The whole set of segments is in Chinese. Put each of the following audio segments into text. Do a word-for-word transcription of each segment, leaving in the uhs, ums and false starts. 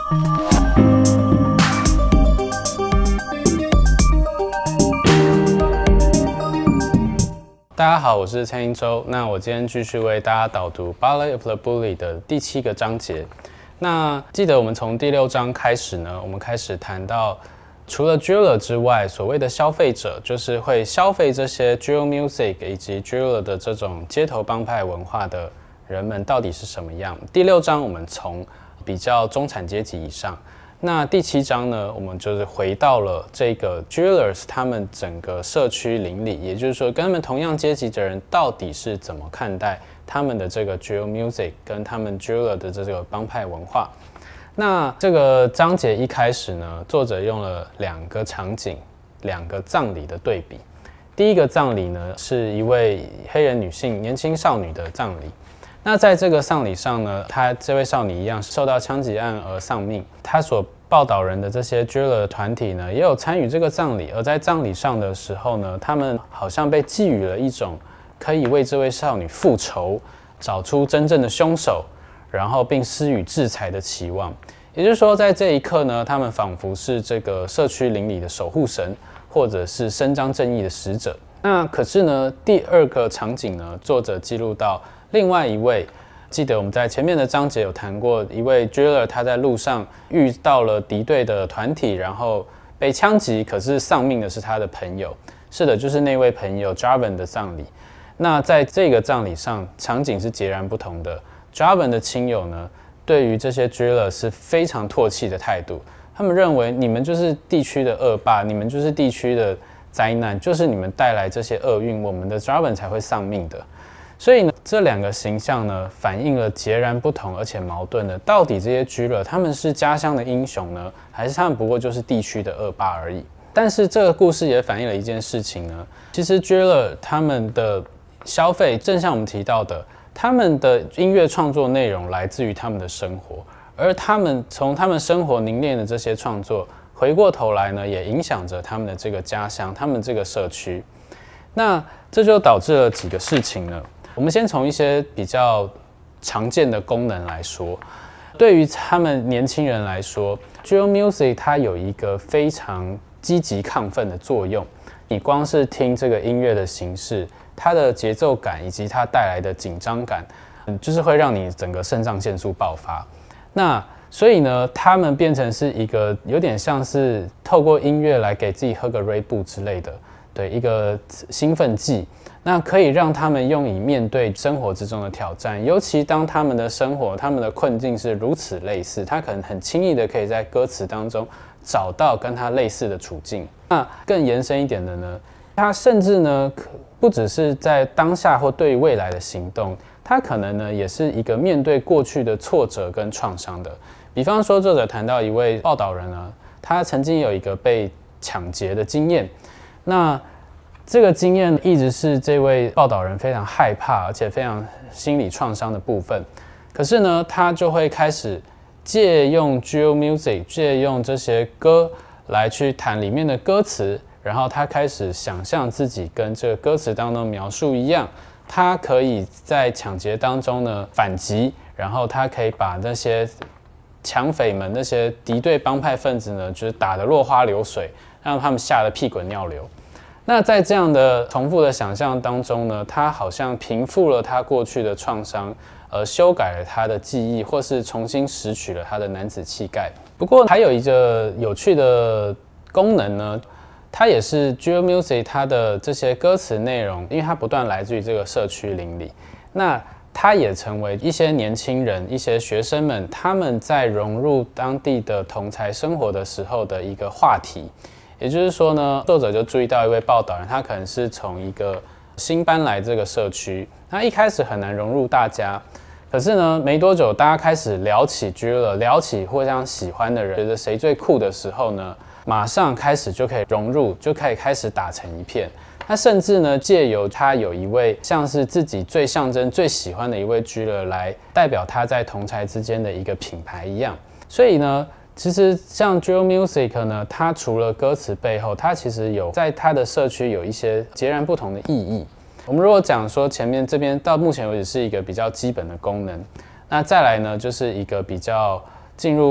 大家好，我是蔡英洲。那我今天继续为大家导读《Ballet of the Bully》的第七个章节。那记得我们从第六章开始呢，我们开始谈到除了 Driller 之外，所谓的消费者就是会消费这些 Drill Music 以及 Driller 的这种街头帮派文化的人们到底是什么样。第六章我们从比较中产阶级以上。那第七章呢，我们就是回到了这个 Drillers 他们整个社区邻里，也就是说跟他们同样阶级的人到底是怎么看待他们的这个 Drill Music 跟他们 Driller 的这个帮派文化。那这个章节一开始呢，作者用了两个场景，两个葬礼的对比。第一个葬礼呢，是一位黑人女性年轻少女的葬礼。那在这个丧礼上呢，她这位少女一样受到枪击案而丧命。她所报道人的这些 Driller 团体呢，也有参与这个葬礼。而在葬礼上的时候呢，他们好像被寄予了一种可以为这位少女复仇、找出真正的凶手，然后并施予制裁的期望。也就是说，在这一刻呢，他们仿佛是这个社区邻里的守护神，或者是伸张正义的使者。那可是呢，第二个场景呢，作者记录到另外一位，记得我们在前面的章节有谈过，一位 Driller 他在路上遇到了敌对的团体，然后被枪击，可是丧命的是他的朋友。是的，就是那位朋友 Jarvan 的葬礼。那在这个葬礼上，场景是截然不同的。Jarvan 的亲友呢，对于这些 Driller 是非常唾弃的态度。他们认为你们就是地区的恶霸，你们就是地区的灾难，就是你们带来这些厄运，我们的 Jarvan 才会丧命的。所以呢，这两个形象呢，反映了截然不同而且矛盾的，到底这些 Driller 他们是家乡的英雄呢，还是他们不过就是地区的恶霸而已？但是这个故事也反映了一件事情呢，其实 Driller 他们的消费，正像我们提到的，他们的音乐创作内容来自于他们的生活，而他们从他们生活凝练的这些创作，回过头来呢，也影响着他们的这个家乡，他们这个社区。那这就导致了几个事情呢？我们先从一些比较常见的功能来说，对于他们年轻人来说 ，Drill Music 它有一个非常积极亢奋的作用。你光是听这个音乐的形式，它的节奏感以及它带来的紧张感，嗯，就是会让你整个肾上腺素爆发。那所以呢，他们变成是一个有点像是透过音乐来给自己喝个 Red Bull 之类的，对，一个兴奋剂。那可以让他们用以面对生活之中的挑战，尤其当他们的生活、他们的困境是如此类似，他可能很轻易的可以在歌词当中找到跟他类似的处境。那更延伸一点的呢，他甚至呢不只是在当下或对于未来的行动，他可能呢也是一个面对过去的挫折跟创伤的。比方说，作者谈到一位报道人呢，他曾经有一个被抢劫的经验，那这个经验一直是这位报道人非常害怕，而且非常心理创伤的部分。可是呢，他就会开始借用 Drill Music， 借用这些歌来去谈里面的歌词，然后他开始想象自己跟这个歌词当中描述一样，他可以在抢劫当中呢反击，然后他可以把那些抢匪们、那些敌对帮派分子呢，就是打得落花流水，让他们吓得屁滚尿流。那在这样的重复的想象当中呢，他好像平复了他过去的创伤，而修改了他的记忆，或是重新拾取了他的男子气概。不过还有一个有趣的功能呢，它也是 Drill Music 它的这些歌词内容，因为它不断来自于这个社区邻里，那它也成为一些年轻人、一些学生们他们在融入当地的同侪生活的时候的一个话题。也就是说呢，作者就注意到一位报道人，他可能是从一个新搬来这个社区，他一开始很难融入大家，可是呢，没多久大家开始聊起 Driller， 聊起互相喜欢的人，觉得谁最酷的时候呢，马上开始就可以融入，就可以开始打成一片。他甚至呢，借由他有一位像是自己最象征、最喜欢的一位 Driller 来代表他在同侪之间的一个品牌一样，所以呢。其实像 Drill Music 呢，它除了歌词背后，它其实有在它的社区有一些截然不同的意义。我们如果讲说前面这边到目前为止是一个比较基本的功能，那再来呢就是一个比较进入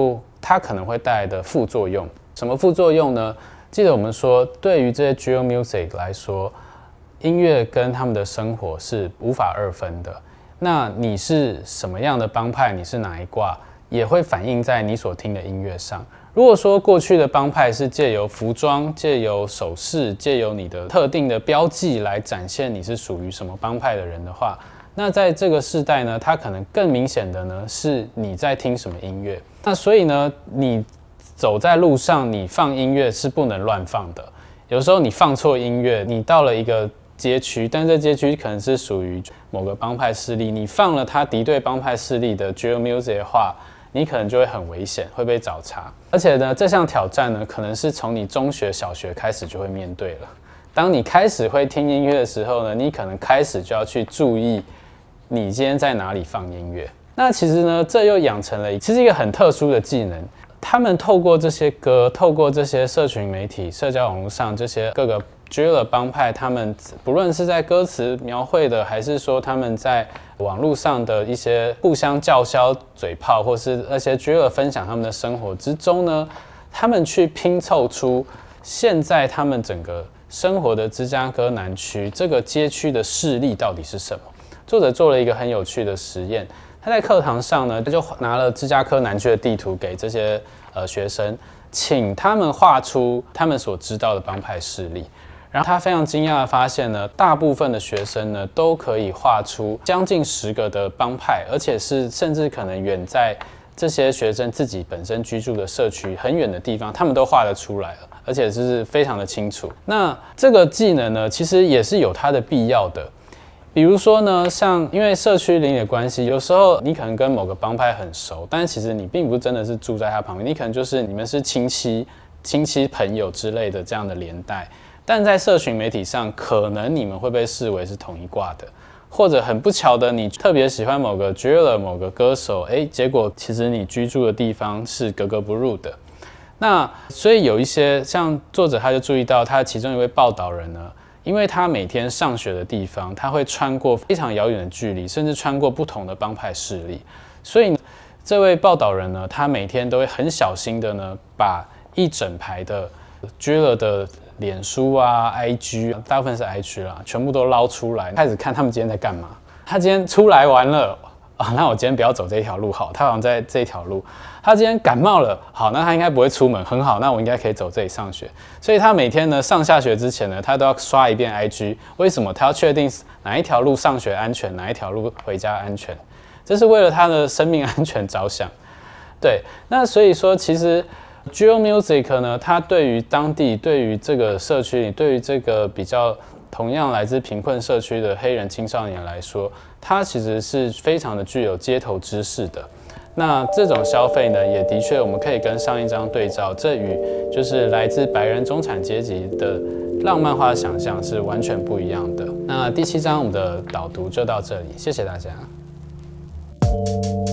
它可能会带来的副作用。什么副作用呢？记得我们说，对于这些 Drill Music 来说，音乐跟他们的生活是无法二分的。那你是什么样的帮派，你是哪一挂，也会反映在你所听的音乐上。如果说过去的帮派是借由服装、借由首饰、借由你的特定的标记来展现你是属于什么帮派的人的话，那在这个世代呢，它可能更明显的呢是你在听什么音乐。那所以呢，你走在路上，你放音乐是不能乱放的。有时候你放错音乐，你到了一个街区，但这街区可能是属于某个帮派势力，你放了他敌对帮派势力的 drill music 的话，你可能就会很危险，会被找茬。而且呢，这项挑战呢，可能是从你中学、小学开始就会面对了。当你开始会听音乐的时候呢，你可能开始就要去注意你今天在哪里放音乐。那其实呢，这又养成了其实一个很特殊的技能。他们透过这些歌，透过这些社群媒体、社交网络上这些各个 driller 帮派，他们不论是在歌词描绘的，还是说他们在网络上的一些互相叫嚣、嘴炮，或是那些 driller 分享他们的生活之中呢，他们去拼凑出现在他们整个生活的芝加哥南区这个街区的势力到底是什么？作者做了一个很有趣的实验。他在课堂上呢，就拿了芝加哥南区的地图给这些呃学生，请他们画出他们所知道的帮派势力。然后他非常惊讶的发现呢，大部分的学生呢都可以画出将近十个的帮派，而且是甚至可能远在这些学生自己本身居住的社区很远的地方，他们都画得出来了，而且是非常的清楚。那这个技能呢，其实也是有它的必要的。比如说呢，像因为社区邻里的关系，有时候你可能跟某个帮派很熟，但是其实你并不是真的是住在他旁边，你可能就是你们是亲戚、亲戚朋友之类的这样的连带。但在社群媒体上，可能你们会被视为是同一挂的，或者很不巧的，你特别喜欢某个 driller、某个歌手，哎，结果其实你居住的地方是格格不入的。那所以有一些像作者他就注意到，他其中一位报道人呢。因为他每天上学的地方，他会穿过非常遥远的距离，甚至穿过不同的帮派势力，所以这位报道人呢，他每天都会很小心的呢，把一整排的 driller 的脸书啊、I G， 大部分是 I G 啦，全部都捞出来，开始看他们今天在干嘛。他今天出来玩了。啊，那我今天不要走这一条路好，他好像在这一条路。他今天感冒了，好，那他应该不会出门，很好，那我应该可以走这里上学。所以他每天呢上下学之前呢，他都要刷一遍 I G。为什么？他要确定哪一条路上学安全，哪一条路回家安全，这是为了他的生命安全着想。对，那所以说，其实 drill music 呢，它对于当地、对于这个社区里、对于这个比较同样来自贫困社区的黑人青少年来说，它其实是非常的具有街头知识的。那这种消费呢，也的确我们可以跟上一章对照，这与就是来自白人中产阶级的浪漫化想象是完全不一样的。那第七章我们的导读就到这里，谢谢大家。